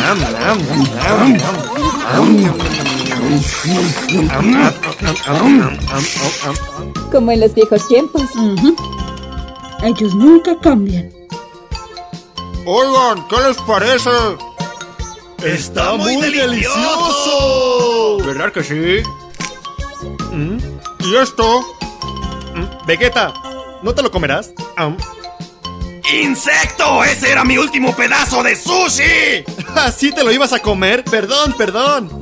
Como en los viejos tiempos. Ellos nunca cambian. Oigan, ¿qué les parece? ¡Está muy delicioso! ¿Verdad que sí? ¿Y esto? Vegeta, ¿no te lo comerás? ¡Insecto! ¡Ese era mi último pedazo de sushi! ¿Así te lo ibas a comer? Perdón.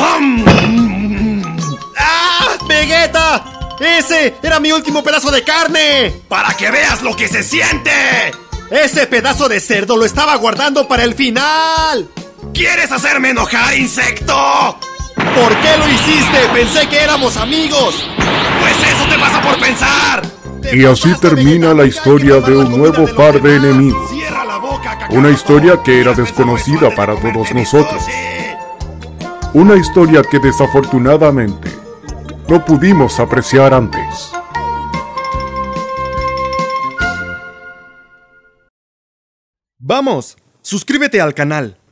¡Ah! ¡Vegeta! ¡Ese era mi último pedazo de carne! ¡Para que veas lo que se siente! ¡Ese pedazo de cerdo lo estaba guardando para el final! ¿Quieres hacerme enojar, insecto? ¿Por qué lo hiciste? Pensé que éramos amigos. Pues eso te pasa por pensar. Y así termina la historia de un nuevo par de enemigos. Una historia que era desconocida para todos nosotros. Una historia que desafortunadamente no pudimos apreciar antes. Vamos, suscríbete al canal.